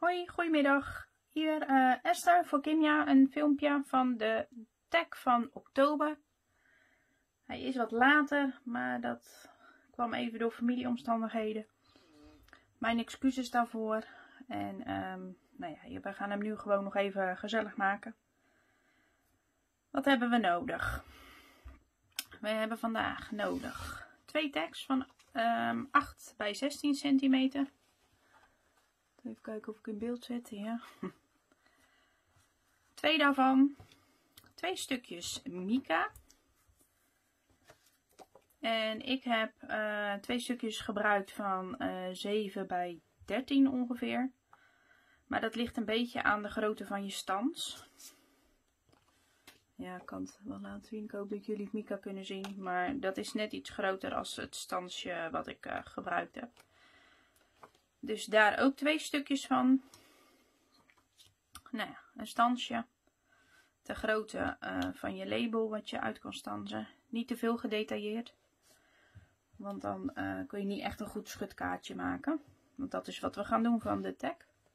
Hoi, goedemiddag. Hier Esther voor Kinja, een filmpje van de tag van oktober. Hij is wat later, maar dat kwam even door familieomstandigheden. Mijn excuses daarvoor. En nou ja, we gaan hem nu gewoon nog even gezellig maken. Wat hebben we nodig? We hebben vandaag nodig 2 tags van 8 bij 16 centimeter. Even kijken of ik in beeld zit. Ja. 2 daarvan. 2 stukjes mica. En ik heb 2 stukjes gebruikt van 7 bij 13 ongeveer. Maar dat ligt een beetje aan de grootte van je stans. Ja, ik kan het wel laten zien. Ik hoop dat jullie het mica kunnen zien. Maar dat is net iets groter als het stansje wat ik gebruikt heb. Dus daar ook 2 stukjes van. Nou ja, een stansje. De grootte van je label wat je uit kan stansen. Niet te veel gedetailleerd. Want dan kun je niet echt een goed schutkaartje maken. Want dat is wat we gaan doen van de tag.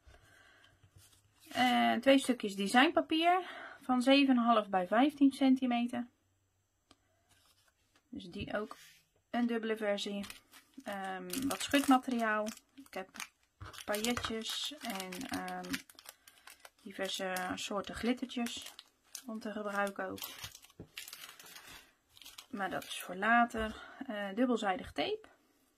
2 stukjes designpapier van 7,5 bij 15 centimeter. Dus die ook een dubbele versie. Wat schutmateriaal. Ik heb pailletjes en diverse soorten glittertjes om te gebruiken ook. Maar dat is voor later. Dubbelzijdig tape.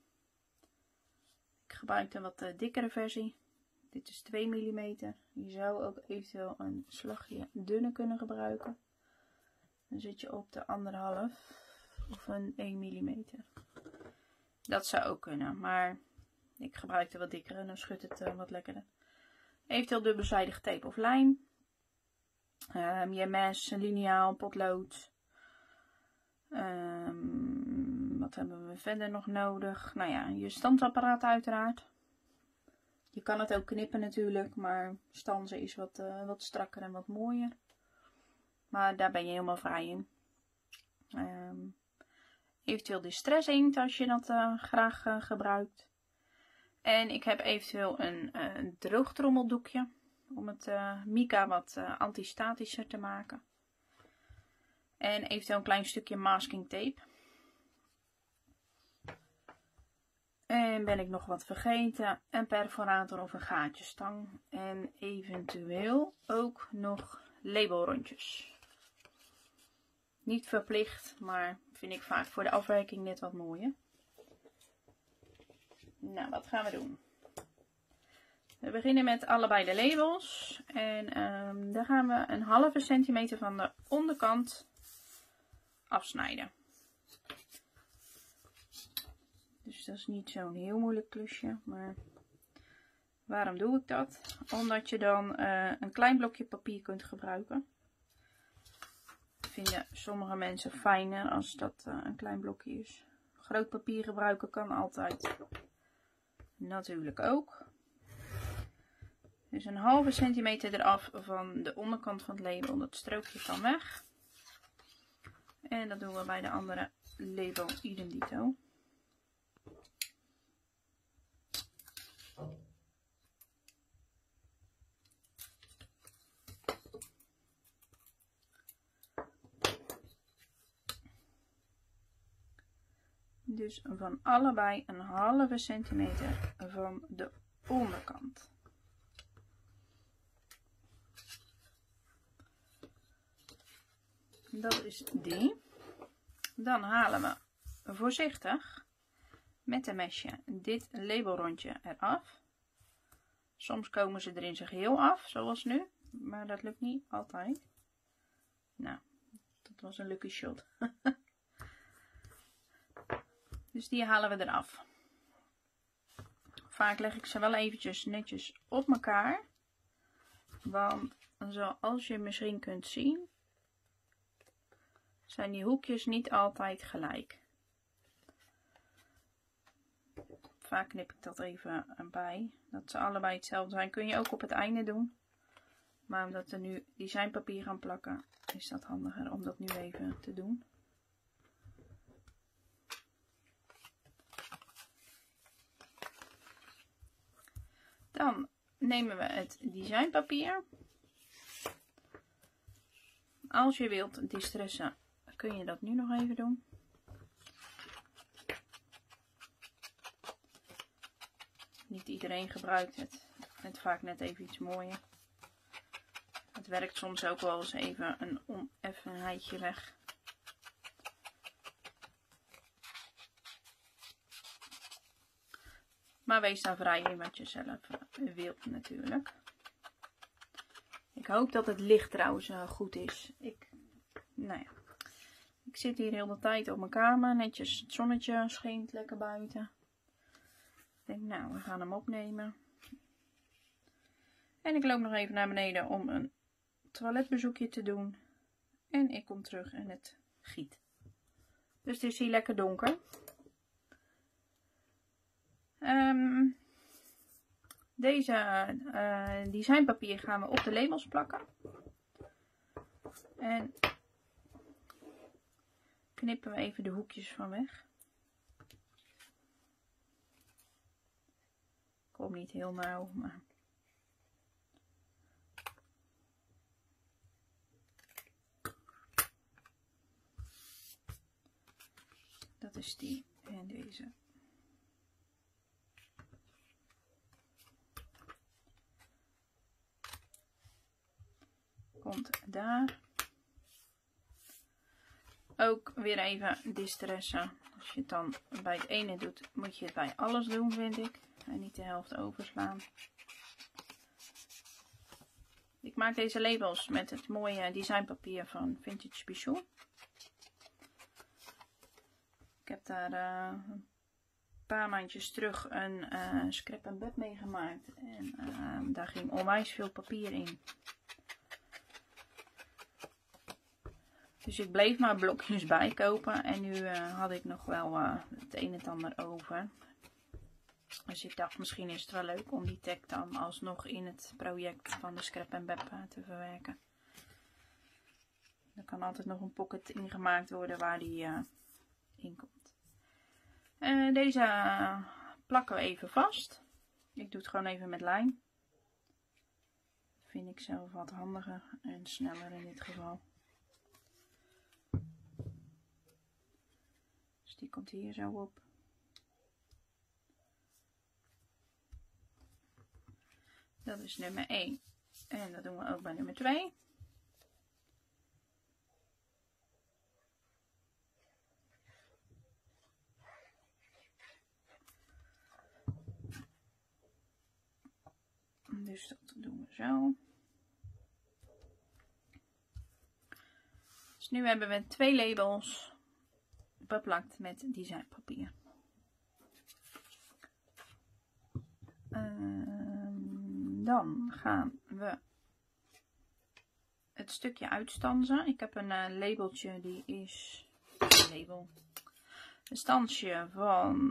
Ik gebruik een wat dikkere versie. Dit is 2 mm. Je zou ook eventueel een slagje dunner kunnen gebruiken. Dan zit je op de 1,5 of een 1 mm. Dat zou ook kunnen, maar ik gebruik de wat dikkere en dan schudt het wat lekkerder. Eventueel dubbelzijdig tape of lijm. Je mes, liniaal, potlood. Wat hebben we verder nog nodig? Nou ja, je stansapparaat uiteraard. Je kan het ook knippen natuurlijk, maar stansen is wat strakker en wat mooier. Maar daar ben je helemaal vrij in. Eventueel distress inkt als je dat graag gebruikt. En ik heb eventueel een droogtrommeldoekje om het mica wat antistatischer te maken. En eventueel een klein stukje masking tape. En ben ik nog wat vergeten? Een perforator of een gaatjestang. En eventueel ook nog labelrondjes. Niet verplicht, maar vind ik vaak voor de afwerking net wat mooier. Nou, wat gaan we doen? We beginnen met allebei de labels. En daar gaan we een halve centimeter van de onderkant afsnijden. Dus dat is niet zo'n heel moeilijk klusje. Maar waarom doe ik dat? Omdat je dan een klein blokje papier kunt gebruiken. Vinden sommige mensen fijner als dat een klein blokje is. Groot papier gebruiken kan altijd. Natuurlijk ook. Dus een halve centimeter eraf van de onderkant van het label. Dat strookje kan weg. En dat doen we bij de andere label idem dito. Dus van allebei een halve centimeter van de onderkant. Dat is die. Dan halen we voorzichtig met een mesje dit labelrondje eraf. Soms komen ze er in zijn geheel af, zoals nu. Maar dat lukt niet altijd. Nou, dat was een lucky shot. Dus die halen we eraf. Vaak leg ik ze wel eventjes netjes op elkaar. Want zoals je misschien kunt zien, zijn die hoekjes niet altijd gelijk. Vaak knip ik dat even bij. Dat ze allebei hetzelfde zijn. Kun je ook op het einde doen. Maar omdat we nu designpapier gaan plakken, is dat handiger om dat nu even te doen. Dan nemen we het designpapier. Als je wilt distressen, kun je dat nu nog even doen. Niet iedereen gebruikt het. Het vaak net even iets mooier. Het werkt soms ook wel eens even een oneffenheidje weg. Maar wees daar vrij in wat je zelf wilt natuurlijk. Ik hoop dat het licht trouwens goed is. Nou ja, ik zit hier heel de tijd op mijn kamer. Netjes, het zonnetje schijnt lekker buiten. Ik denk, nou, we gaan hem opnemen. En ik loop nog even naar beneden om een toiletbezoekje te doen. En ik kom terug en het giet. Dus het is hier lekker donker. Deze designpapier gaan we op de labels plakken. En knippen we even de hoekjes van weg. Komt niet heel nauw, maar... Dat is die en deze. Komt daar. Ook weer even distressen. Als je het dan bij het ene doet, moet je het bij alles doen, vind ik. En niet de helft overslaan. Ik maak deze labels met het mooie designpapier van Vintage Bijou. Ik heb daar een paar maandjes terug een scrap and bed mee gemaakt. En daar ging onwijs veel papier in. Dus ik bleef maar blokjes bijkopen. En nu had ik nog wel het een en het ander over. Dus ik dacht, misschien is het wel leuk om die tag dan alsnog in het project van de Scrap and Beb te verwerken. Er kan altijd nog een pocket ingemaakt worden waar die in komt. Deze plakken we even vast. Ik doe het gewoon even met lijm. Vind ik zelf wat handiger en sneller in dit geval. Dus die komt hier zo op. Dat is nummer 1. En dat doen we ook bij nummer 2. Dus dat doen we zo. Dus nu hebben we 2 labels beplakt met designpapier. Dan gaan we het stukje uitstansen. Ik heb een labeltje, die is een stansje van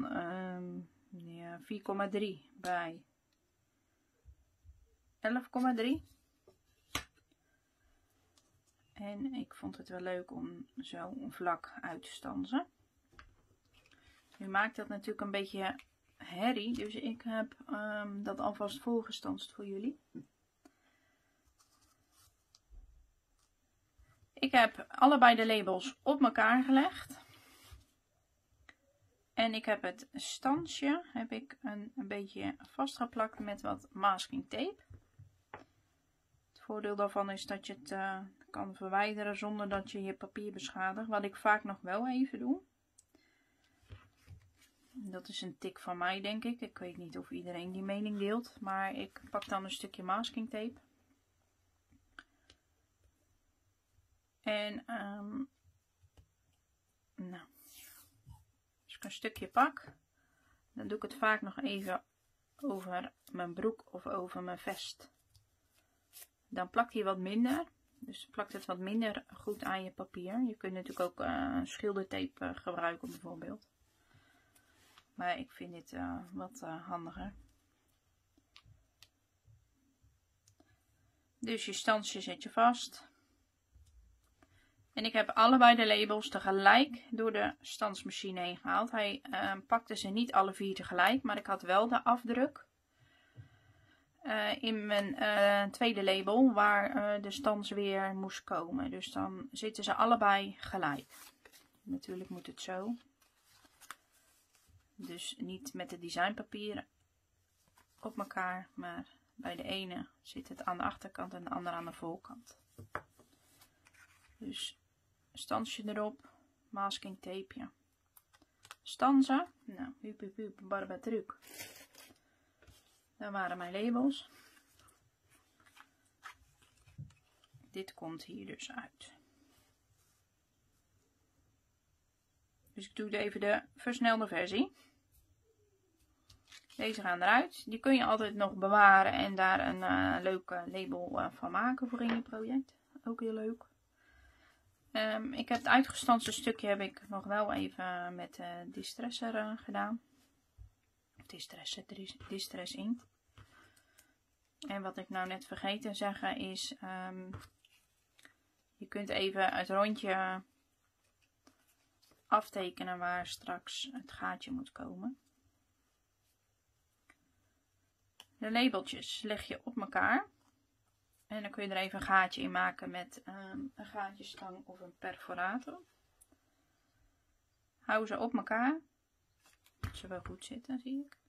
4,3 bij 11,3. En ik vond het wel leuk om zo een vlak uit te stansen. Nu maakt dat natuurlijk een beetje herrie, dus ik heb dat alvast voorgestanst voor jullie. Ik heb allebei de labels op elkaar gelegd. En ik heb het stansje een beetje vastgeplakt met wat masking tape. Het voordeel daarvan is dat je het kan verwijderen zonder dat je je papier beschadigt. Wat ik vaak nog wel even doe. Dat is een tik van mij, denk ik. Ik weet niet of iedereen die mening deelt. Maar ik pak dan een stukje masking tape. En nou, als ik een stukje pak, dan doe ik het vaak nog even over mijn broek of over mijn vest. Dan plakt hij wat minder. Dus plakt het wat minder goed aan je papier. Je kunt natuurlijk ook schildertape gebruiken bijvoorbeeld. Maar ik vind dit wat handiger. Dus je stansje zet je vast. En ik heb allebei de labels tegelijk door de stansmachine heen gehaald. Hij pakte ze niet alle 4 tegelijk, maar ik had wel de afdruk. in mijn tweede label waar de stans weer moest komen. Dus dan zitten ze allebei gelijk. Natuurlijk moet het zo. Dus niet met de designpapieren op elkaar, maar bij de ene zit het aan de achterkant en de andere aan de voorkant. Dus stansje erop, masking tapeje. Stanzen, nou, hup hup hup, barbatruc. Daar waren mijn labels. Dit komt hier dus uit. Dus ik doe even de versnelde versie. Deze gaan eruit. Die kun je altijd nog bewaren en daar een leuk label van maken voor in je project. Ook heel leuk. Ik heb het uitgestanste stukje heb ik nog wel even met distresser gedaan. Distress inkt. En wat ik nou net vergeten te zeggen is, je kunt even het rondje aftekenen waar straks het gaatje moet komen. De labeltjes leg je op elkaar. En dan kun je er even een gaatje in maken met een gaatjestang of een perforator. Hou ze op elkaar. Dat ze wel goed zitten, zie ik.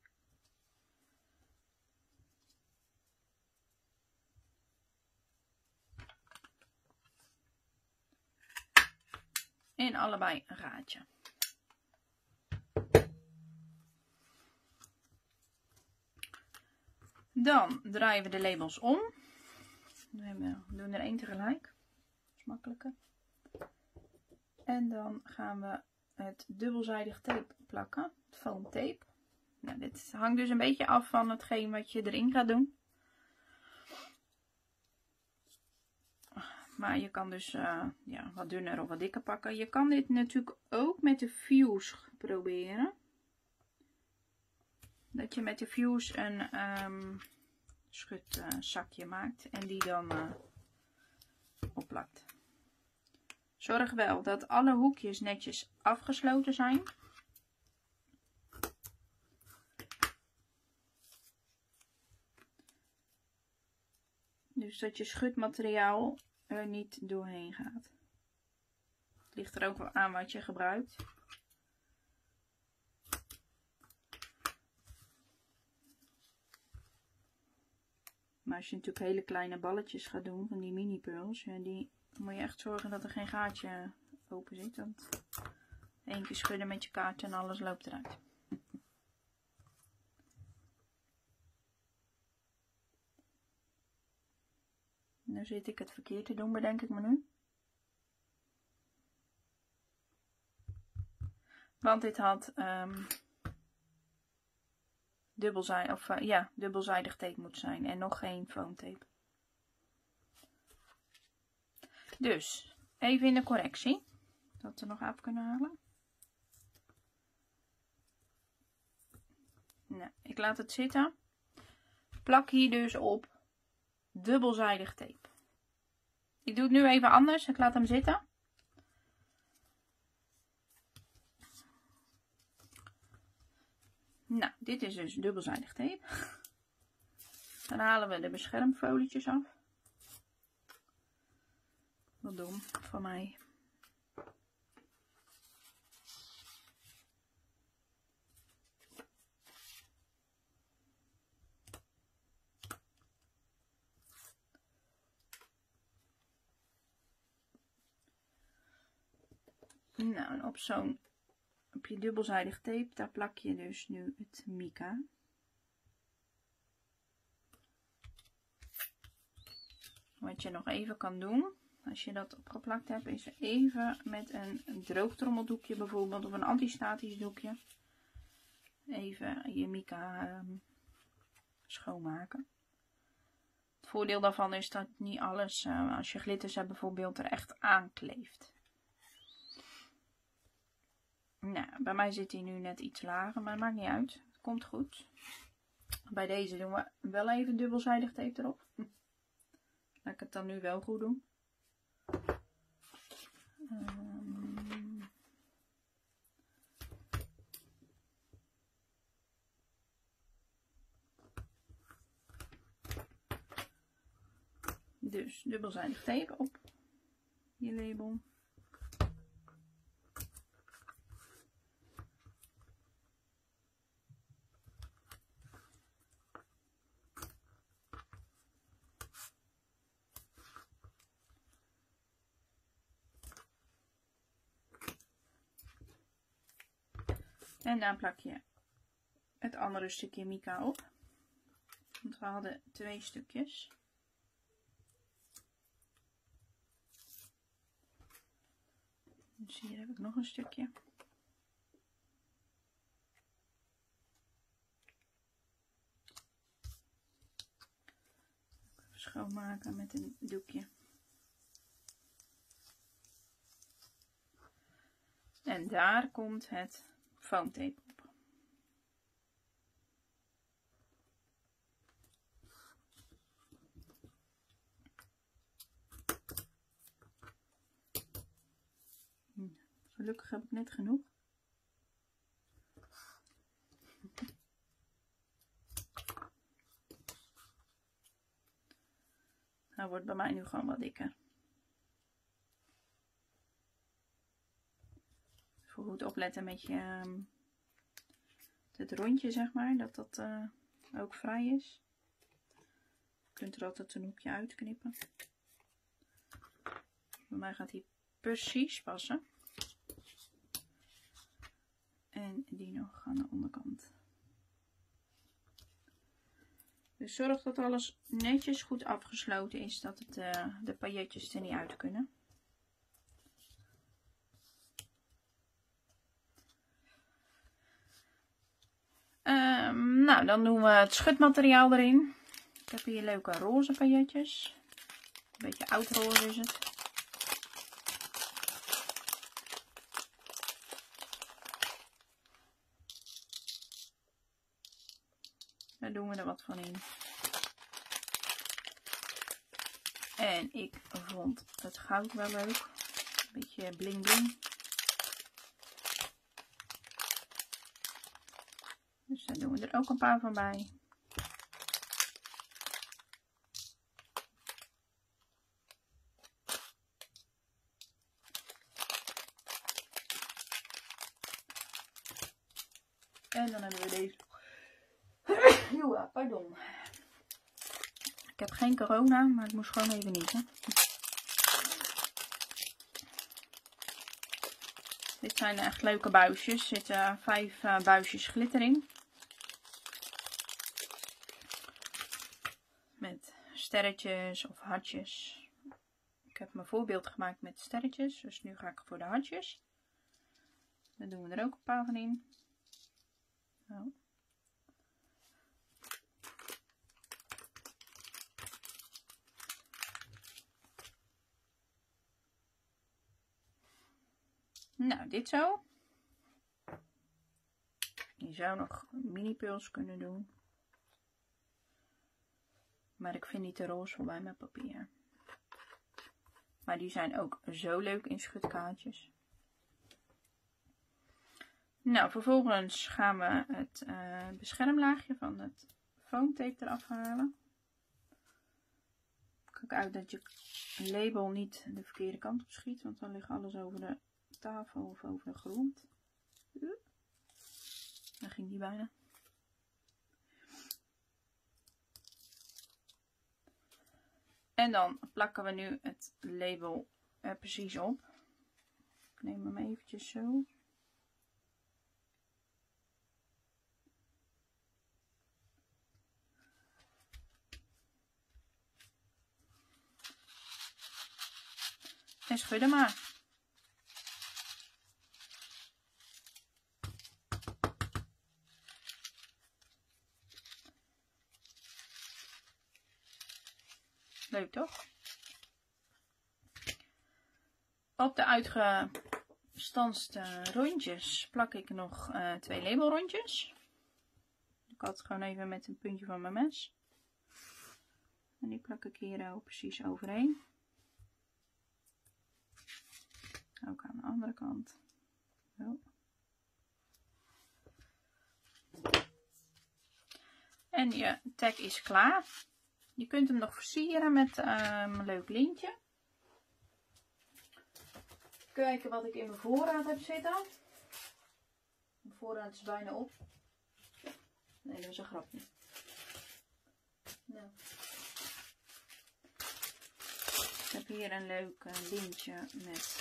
In allebei een gaatje. Dan draaien we de labels om. We doen er één tegelijk. Dat is makkelijker. En dan gaan we het dubbelzijdig tape plakken. Het foam tape. Nou, dit hangt dus een beetje af van hetgeen wat je erin gaat doen. Maar je kan dus ja, wat dunner of wat dikker pakken. Je kan dit natuurlijk ook met de fuse proberen. Dat je met de fuse een schutzakje maakt en die dan opplakt. Zorg wel dat alle hoekjes netjes afgesloten zijn. Dus dat je schutmateriaal er niet doorheen gaat. Het ligt er ook wel aan wat je gebruikt. Maar als je natuurlijk hele kleine balletjes gaat doen van die mini pearls, ja, die moet je echt zorgen dat er geen gaatje open zit. Want 1 keer schudden met je kaart en alles loopt eruit. Nu zit ik het verkeerd te doen, bedenk ik me nu. Want dit had dubbelzijdig tape moet zijn en nog geen foam tape. Dus even in de correctie, dat we nog af kunnen halen. Nou, ik laat het zitten. Plak hier dus op dubbelzijdig tape. Ik doe het nu even anders, ik laat hem zitten. Nou, dit is dus dubbelzijdig tape. Dan halen we de beschermfolietjes af. Wat dom van mij. Nou, en op je dubbelzijdig tape, daar plak je dus nu het mica. Wat je nog even kan doen, als je dat opgeplakt hebt, is even met een droogtrommeldoekje bijvoorbeeld, of een antistatisch doekje, even je mica schoonmaken. Het voordeel daarvan is dat niet alles, als je glitters hebt bijvoorbeeld, er echt aankleeft. Nou, bij mij zit hij nu net iets lager, maar het maakt niet uit. Het komt goed. Bij deze doen we wel even dubbelzijdig tape erop. Laat ik het dan nu wel goed doen. Dus dubbelzijdig tape op je label. En dan plak je het andere stukje mica op. Want we hadden 2 stukjes. Dus hier heb ik nog een stukje. Even schoonmaken met een doekje. En daar komt het foamtape op. Gelukkig heb ik net genoeg. Hij wordt bij mij nu gewoon wat dikker. Even goed opletten met je het rondje, zeg maar, dat dat ook vrij is. Je kunt er altijd een hoekje uitknippen. Bij mij gaat hij precies passen. En die nog aan de onderkant. Dus zorg dat alles netjes goed afgesloten is, dat het, de pailletjes er niet uit kunnen. Nou, dan doen we het schutmateriaal erin. Ik heb hier leuke roze pailletjes. Een beetje oud roze is het. Daar doen we er wat van in. En ik vond het goud wel leuk. Een beetje bling bling. Dus daar doen we er ook een paar van bij. En dan hebben we deze. Pardon. Ik heb geen corona, maar ik moest gewoon even niezen. Dit zijn echt leuke buisjes. Er zitten 5 buisjes glitter in. Met sterretjes of hartjes. Ik heb mijn voorbeeld gemaakt met sterretjes. Dus nu ga ik voor de hartjes. Dan doen we er ook een paar van in. Zo. Nou, dit zo. Je zou nog mini puls kunnen doen. Maar ik vind die te roze voor bij mijn papier. Maar die zijn ook zo leuk in schutkaartjes. Nou, vervolgens gaan we het beschermlaagje van het foamtape eraf halen. Kijk uit dat je label niet de verkeerde kant op schiet, want dan ligt alles over de tafel of over de grond. Daar ging die bijna. En dan plakken we nu het label er precies op. Ik neem hem eventjes zo. En schudden maar. Leuk toch? Op de uitgestanste rondjes plak ik nog 2 labelrondjes. Ik had het gewoon even met een puntje van mijn mes. En die plak ik hier ook precies overheen. Ook aan de andere kant. Zo. En je tag is klaar. Je kunt hem nog versieren met een leuk lintje. Kijken wat ik in mijn voorraad heb zitten. Mijn voorraad is bijna op. Nee, dat is een grapje. Nou. Ik heb hier een leuk lintje met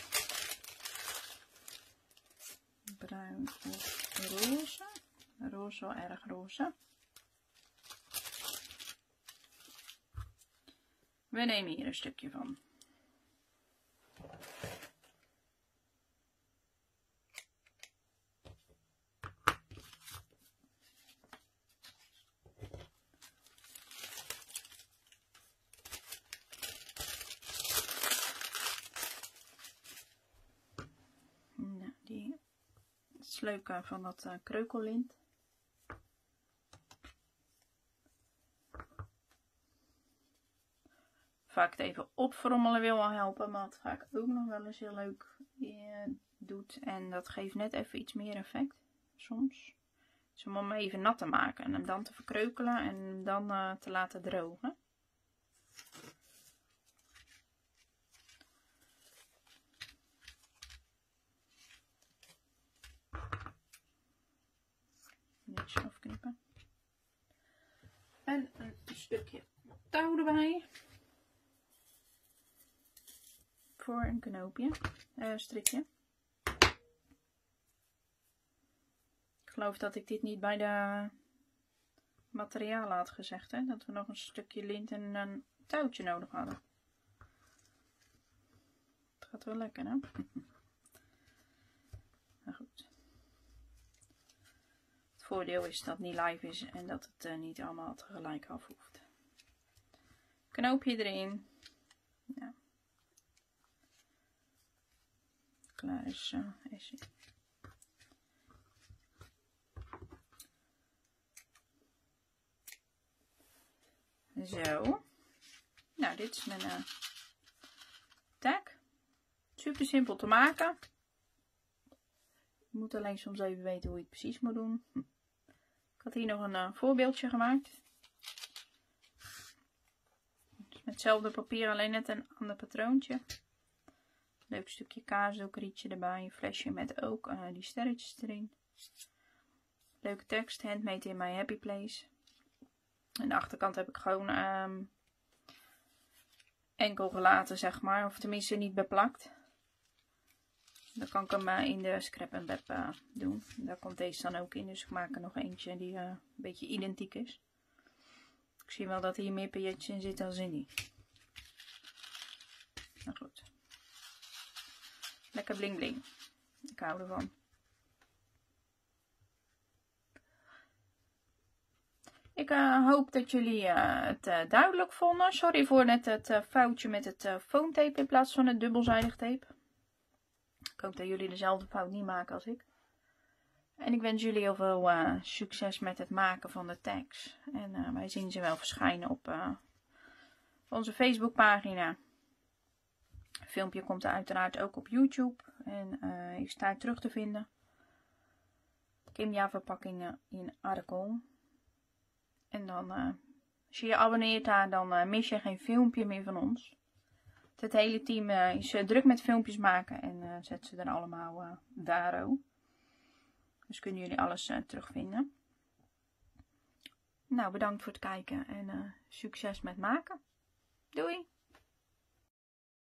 bruin of roze. Roze, wel erg roze. We nemen hier een stukje van. Nou, die is leuk van dat kreukellint. Vaak het even opfrommelen wil wel helpen, maar dat ga ik ook nog wel eens heel leuk doet. En dat geeft net even iets meer effect, soms. Dus om hem even nat te maken en hem dan te verkreukelen en dan te laten drogen. Netjes afknippen. En een stukje touw erbij. Voor een knoopje, strikje. Ik geloof dat ik dit niet bij de materialen had gezegd, hè? Dat we nog een stukje lint en een touwtje nodig hadden. Het gaat wel lekker, hè? Maar goed. Het voordeel is dat het niet live is en dat het niet allemaal tegelijk af hoeft. Knoopje erin. Ja. Klaar is hij. Zo. Nou, dit is mijn tag. Super simpel te maken. Je moet alleen soms even weten hoe je het precies moet doen. Ik had hier nog een voorbeeldje gemaakt. Dus met hetzelfde papier, alleen net een ander patroontje. Leuk stukje kaasdoekrietje erbij. Een flesje met ook die sterretjes erin. Leuke tekst. Handmade in my happy place. Aan de achterkant heb ik gewoon enkel gelaten, zeg maar. Of tenminste niet beplakt. Dan kan ik hem in de scrap and web doen. Daar komt deze dan ook in. Dus ik maak er nog eentje die een beetje identiek is. Ik zie wel dat hier meer pailletjes in zitten dan in die. Nou goed. Lekker bling bling. Ik hou ervan. Ik hoop dat jullie het duidelijk vonden. Sorry voor net het foutje met het foamtape in plaats van het dubbelzijdig tape. Ik hoop dat jullie dezelfde fout niet maken als ik. En ik wens jullie heel veel succes met het maken van de tags. En wij zien ze wel verschijnen op onze Facebookpagina. Het filmpje komt er uiteraard ook op YouTube. En is daar terug te vinden. Kimja verpakkingen in Arkel. En dan, als je je abonneert daar, dan mis je geen filmpje meer van ons. Het hele team is druk met filmpjes maken en zet ze er allemaal daar ook. Dus kunnen jullie alles terugvinden. Nou, bedankt voor het kijken en succes met maken. Doei!